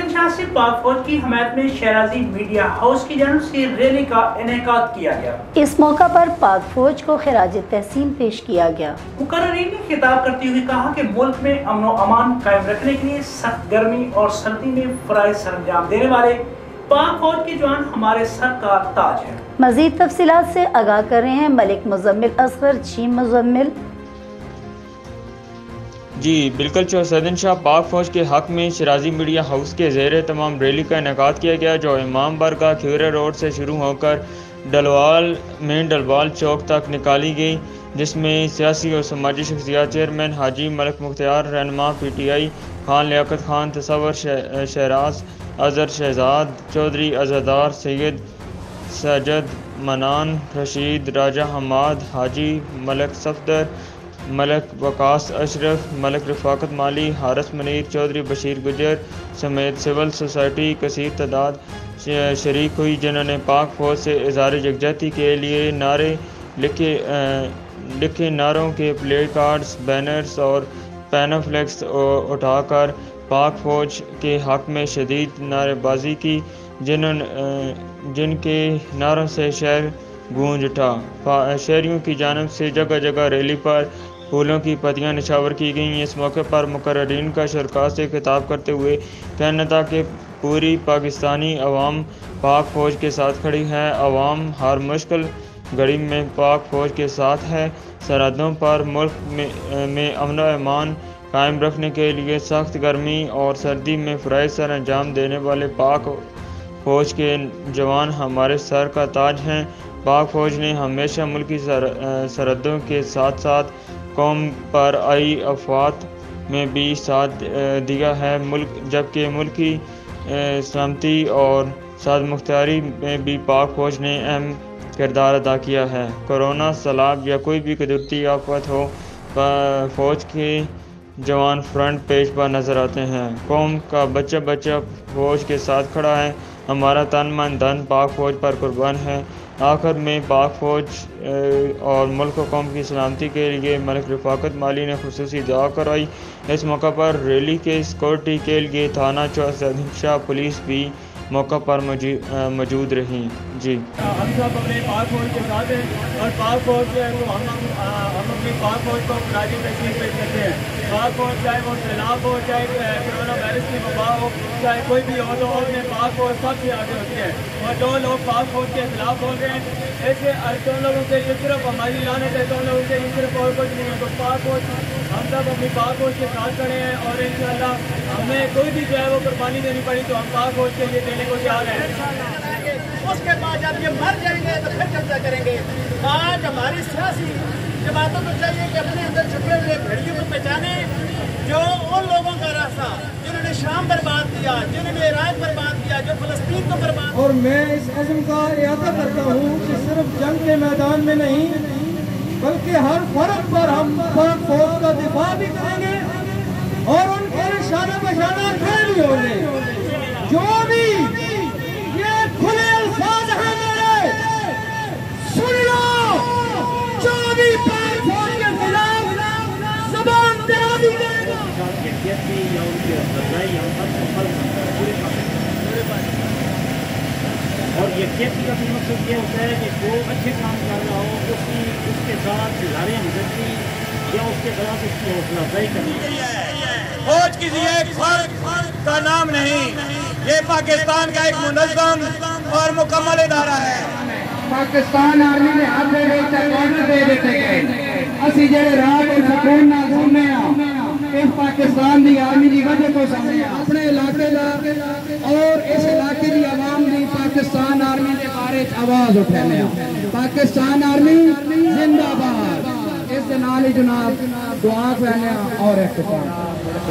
शहंशाह से पाक फौज की हमायत में शहराजी मीडिया हाउस की जानिब से रैली का इनेकाद किया गया। इस मौका पर पाक फौज को खिराज तहसीन पेश किया गया। मुकर्ररीन ने खिताब करते हुए कहा कि मुल्क में अमन व अमान कायम रखने के लिए सख्त गर्मी और सर्दी में फराइज सरंजाम देने वाले पाक फौज के जवान हमारे सर का ताज है। मजीद तफसीलात से आगाह कर रहे हैं मलिक मुजम्मिल असगर। जी मुजम्मिल। जी बिल्कुल, शहंशाह पाक फौज के हक में शहराजी मीडिया हाउस के ज़ेर तमाम रैली का इनेकाद किया गया, जो इमाम बारगाह खिवरा रोड से शुरू होकर डलवाल चौक तक निकाली गई, जिसमें सियासी और समाजी शख्सियात चेयरमैन हाजी मलिक मुख्तियार, रहनुमा PTI खान लियाकत खान, तसव्वुर शहराज, अजहर शहजाद चौधरी, अज़हदार सैयद सजद मनान, रशीद राजा हमाद, हाजी मलिक सफदर, मलिक वकास अशरफ, मलिक रफाकत माली, हारिस मुनीर चौधरी, बशीर गुजर समेत सिविल सोसाइटी कसीर तादाद शरीक हुई, जिन्होंने पाक फौज से इज़हार यकजहती के लिए नारे लिखे नारों के प्ले कार्ड्स, बैनर्स और पैनाफ्लेक्स उठाकर पाक फौज के हक में शदीद नारेबाजी की, जिनके नारों से शहर गूंज उठा। शहरियों की जानिब से जगह जगह रैली पर फूलों की पत्तियां निछावर की गईं। इस मौके पर मुकर्ररीन का शुरका से खिताब करते हुए कहना था कि पूरी पाकिस्तानी अवाम पाक फौज के साथ खड़ी है। अवाम हर मुश्किल घड़ी में पाक फौज के साथ है। सरहदों पर मुल्क में अमन व अमान कायम रखने के लिए सख्त गर्मी और सर्दी में फराइज सर अंजाम देने वाले पाक फौज के जवान हमारे सर का ताज हैं। पाक फौज ने हमेशा मुल्की सरहदों के साथ साथ कौम पर आई आफात में भी साथ दिया है, जबकि मुल्की सलामती और साद मुख्तियारी में भी पाक फौज ने अहम किरदार अदा किया है। कोरोना, सैलाब या कोई भी कुदरती आफत हो, फौज के जवान फ्रंट पेज पर नजर आते हैं। कौम का बच्चा बच्चा फौज के साथ खड़ा है। हमारा तन मन धन पाक फौज पर कुर्बान है। आखिर में पाक फौज और मुल्क व कौम की सलामती के लिए मलिक रफाकत माली ने खुसूसी दुआ कराई। इस मौका पर रैली के सिक्योरिटी के लिए थाना शहंशाह पुलिस भी मौका पर मौजूद रही। जी, हम सब अपने पाक फौज के साथ हैं और पाक फौज जो है वो हम अपनी पाक फौज को खिराज तहसीन पेश करते हैं। पाक फौज चाहे वो सैलाब हो, चाहे कोरोना वायरस की वबा हो, चाहे कोई भी हो, तो अपने पाक फौज सबसे आगे होती है। और जो लोग पाक फौज के खिलाफ बोल रहे हैं, ऐसे तो लोगों से ये सिर्फ हमारी लानत है, तो लोगों से ये सिर्फ और कुछ नहीं है। तो पाक फौज हम सब अपनी पाक फौज के साथ खड़े हैं और इंशाअल्लाह हमें कोई भी जो है वो कुर्बानी देनी पड़ी तो हम पाक फौज के लिए देने को तैयार हैं। उसके बाद जब ये मर जाएंगे तो फिर कब्जा करेंगे। आज हमारी सियासी जमातों को चाहिए कि अपने अंदर छुपे हुए भेड़ियों को पहचाने, जो उन लोगों का रास्ता जिन्होंने शाम बर्बाद किया, जिन्होंने इराक बर्बाद किया, जो फलस्तीन को बर्बाद। और मैं इस अज़्म का इरादा करता हूँ कि सिर्फ जंग के मैदान में नहीं बल्कि हर फर्क पर हम पाक फौज का दिफा भी करेंगे और उनके निशाना बशाना खड़े भी होंगे। जो भी ये खुले अल्फाज हैं मेरे, सुन लो, जो भी पाक फौज के खिलाफ ज़बान दराज़ी करेगा और यकजहती का भी मकसद ये होता है कि जो अच्छे काम कर रहा हो उसके साथ गुजारें हमदर्दी या उसके खिलाफ उसकी हौसला अफजाई करनी। फौज किसी एक फर्द का नाम नहीं, ये पाकिस्तान का एक मुनज़्ज़म और मुकम्मल इदारा है। पाकिस्तान आर्मी ने हर जगह दे देते गए। असी जेड़े रात को सुकून ना घूमने इस पाकिस्तान की आर्मी की वजह को समझे अपने इलाके और इस इलाके की आवाम की पाकिस्तान आर्मी के बारे आवाज उठाने। पाकिस्तान आर्मी जिंदाबाद। इस नाल ही जनाब दुआ करने और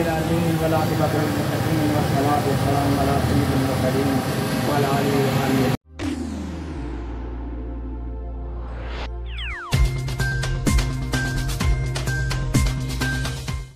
इख्तिताम।